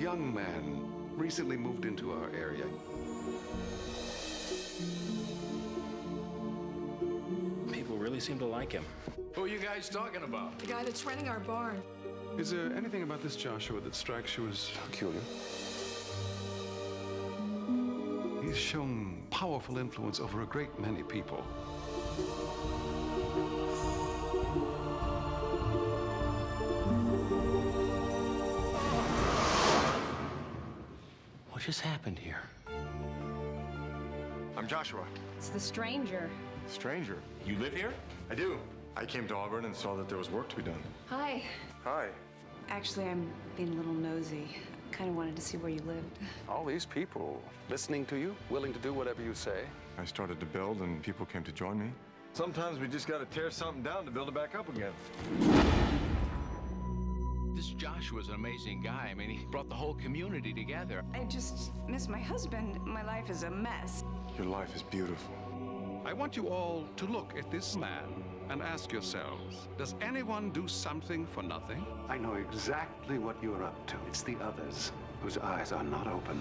young man, recently moved into our area. People really seem to like him. Who are you guys talking about? The guy that's renting our barn. Is there anything about this Joshua that strikes you as peculiar? He's shown powerful influence over a great many people. What just happened here? I'm Joshua. It's the stranger. Stranger? You live here? I do. I came to Auburn and saw that there was work to be done. Hi. Hi. Actually, I'm being a little nosy. Kind of wanted to see where you lived. All these people listening to you, willing to do whatever you say. I started to build and people came to join me. Sometimes we just gotta tear something down to build it back up again. This Joshua's an amazing guy. I mean, he brought the whole community together. I just miss my husband. My life is a mess. Your life is beautiful. I want you all to look at this man and ask yourselves, does anyone do something for nothing? I know exactly what you're up to. It's the others whose eyes are not open.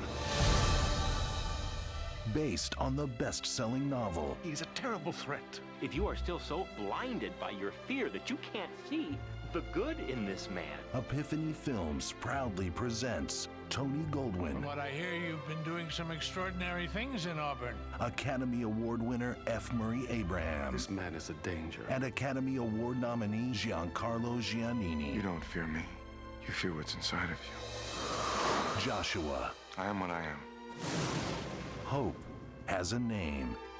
Based on the best-selling novel. He's a terrible threat. If you are still so blinded by your fear that you can't see the good in this man. Epiphany Films proudly presents Tony Goldwyn. From what I hear, you've been doing some extraordinary things in Auburn. Academy Award winner F. Murray Abraham. This man is a danger. And Academy Award nominee Giancarlo Giannini. You don't fear me. You fear what's inside of you. Joshua. I am what I am. Hope has a name.